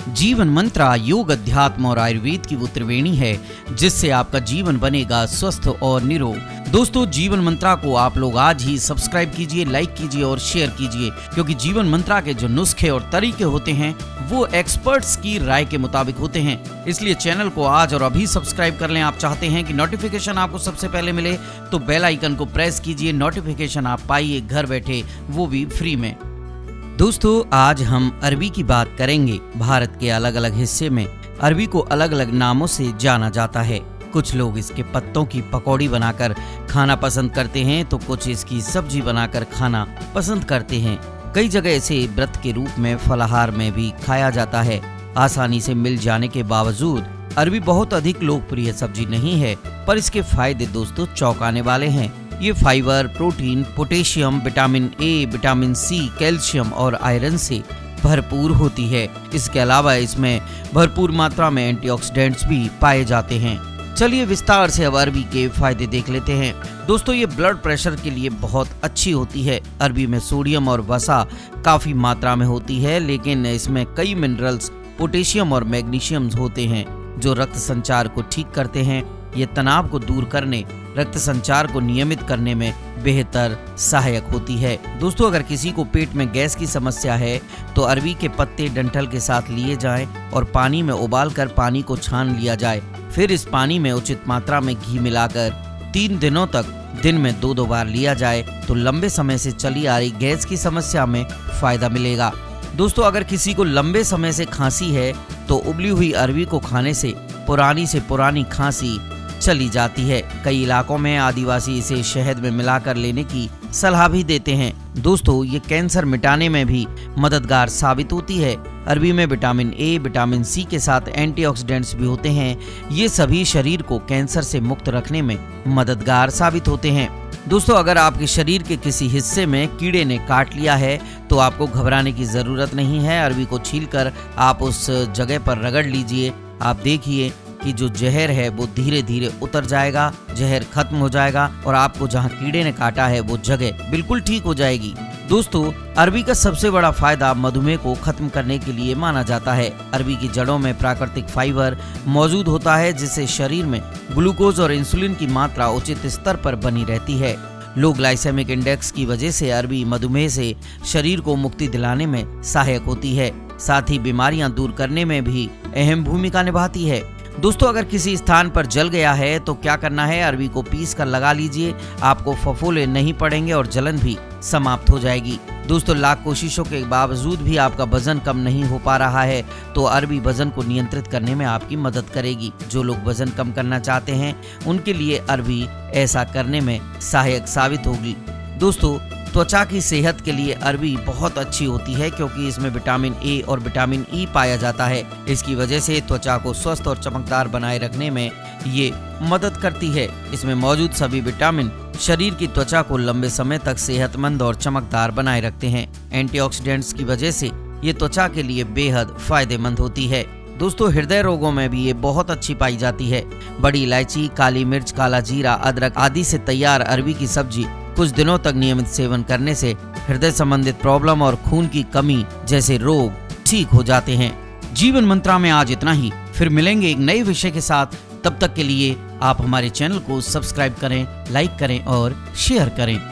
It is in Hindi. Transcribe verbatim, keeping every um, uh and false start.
जीवन मंत्रा योग, अध्यात्म और आयुर्वेद की वो त्रिवेणी है जिससे आपका जीवन बनेगा स्वस्थ और निरोग। दोस्तों, जीवन मंत्रा को आप लोग आज ही सब्सक्राइब कीजिए, लाइक कीजिए और शेयर कीजिए, क्योंकि जीवन मंत्रा के जो नुस्खे और तरीके होते हैं वो एक्सपर्ट्स की राय के मुताबिक होते हैं। इसलिए चैनल को आज और अभी सब्सक्राइब कर लें। आप चाहते हैं कि नोटिफिकेशन आपको सबसे पहले मिले तो बेल आइकन को प्रेस कीजिए, नोटिफिकेशन आप पाइए घर बैठे, वो भी फ्री में। दोस्तों, आज हम अरबी की बात करेंगे। भारत के अलग अलग हिस्से में अरबी को अलग अलग नामों से जाना जाता है। कुछ लोग इसके पत्तों की पकौड़ी बनाकर खाना पसंद करते हैं तो कुछ इसकी सब्जी बनाकर खाना पसंद करते हैं। कई जगह इसे व्रत के रूप में फलाहार में भी खाया जाता है। आसानी से मिल जाने के बावजूद अरबी बहुत अधिक लोकप्रिय सब्जी नहीं है, पर इसके फायदे दोस्तों चौंकाने वाले हैं। ये fibre, protein, potassium, vitamin A, vitamin C, calcium और आयरन से भरपूर होती है। इसके अलावा इसमें भरपूर मात्रा में एंटीऑक्सीडेंट्स भी पाए जाते हैं। चलिए विस्तार से अब अरबी के फायदे देख लेते हैं। दोस्तों, ये ब्लड प्रेशर के लिए बहुत अच्छी होती है। अरबी में सोडियम और वसा काफी मात्रा में होती है, लेकिन इसमें कई मिनरल्स, पोटेशियम और मैग्नीशियम होते हैं जो रक्त संचार को ठीक करते हैं। ये तनाव को दूर करने, रक्त संचार को नियमित करने में बेहतर सहायक होती है। दोस्तों, अगर किसी को पेट में गैस की समस्या है तो अरबी के पत्ते डंठल के साथ लिए जाएं और पानी में उबालकर पानी को छान लिया जाए। फिर इस पानी में उचित मात्रा में घी मिलाकर तीन दिनों तक दिन में दो दो बार लिया जाए तो लंबे समय से चली आ रही गैस की समस्या में फायदा मिलेगा। दोस्तों, अगर किसी को लंबे समय से खांसी है तो उबली हुई अरबी को खाने से पुरानी से पुरानी खांसी चली जाती है। कई इलाकों में आदिवासी इसे शहद में मिलाकर लेने की सलाह भी देते हैं। दोस्तों, ये कैंसर मिटाने में भी मददगार साबित होती है। अरबी में विटामिन ए, विटामिन सी के साथ एंटीऑक्सीडेंट्स भी होते हैं। ये सभी शरीर को कैंसर से मुक्त रखने में मददगार साबित होते हैं। दोस्तों, अगर आपके शरीर के किसी हिस्से में कीड़े ने काट लिया है तो आपको घबराने की जरूरत नहीं है। अरबी को छीलकर आप उस जगह पर रगड़ लीजिए। आप देखिए कि जो जहर है वो धीरे धीरे उतर जाएगा, जहर खत्म हो जाएगा और आपको जहां कीड़े ने काटा है वो जगह बिल्कुल ठीक हो जाएगी। दोस्तों, अरबी का सबसे बड़ा फायदा मधुमेह को खत्म करने के लिए माना जाता है। अरबी की जड़ों में प्राकृतिक फाइबर मौजूद होता है जिससे शरीर में ग्लूकोज और इंसुलिन की मात्रा उचित स्तर पर बनी रहती है। लो ग्लाइसेमिक इंडेक्स की वजह से अरबी मधुमेह से शरीर को मुक्ति दिलाने में सहायक होती है। साथ ही बीमारियां दूर करने में भी अहम भूमिका निभाती है। दोस्तों, अगर किसी स्थान पर जल गया है तो क्या करना है, अरबी को पीस कर लगा लीजिए। आपको फफोले नहीं पड़ेंगे और जलन भी समाप्त हो जाएगी। दोस्तों, लाख कोशिशों के बावजूद भी आपका वजन कम नहीं हो पा रहा है तो अरबी वजन को नियंत्रित करने में आपकी मदद करेगी। जो लोग वजन कम करना चाहते हैं उनके लिए अरबी ऐसा करने में सहायक साबित होगी। दोस्तों, त्वचा की सेहत के लिए अरबी बहुत अच्छी होती है क्योंकि इसमें विटामिन ए और विटामिन ई पाया जाता है। इसकी वजह से त्वचा को स्वस्थ और चमकदार बनाए रखने में ये मदद करती है। इसमें मौजूद सभी विटामिन शरीर की त्वचा को लंबे समय तक सेहतमंद और चमकदार बनाए रखते हैं। एंटीऑक्सीडेंट्स की वजह से ये त्वचा के लिए बेहद फायदेमंद होती है। दोस्तों, हृदय रोगों में भी ये बहुत अच्छी पाई जाती है। बड़ी इलायची, काली मिर्च, काला जीरा, अदरक आदि से तैयार अरबी की सब्जी कुछ दिनों तक नियमित सेवन करने से हृदय संबंधित प्रॉब्लम और खून की कमी जैसे रोग ठीक हो जाते हैं। जीवन मंत्रा में आज इतना ही, फिर मिलेंगे एक नए विषय के साथ। तब तक के लिए आप हमारे चैनल को सब्सक्राइब करें, लाइक करें और शेयर करें।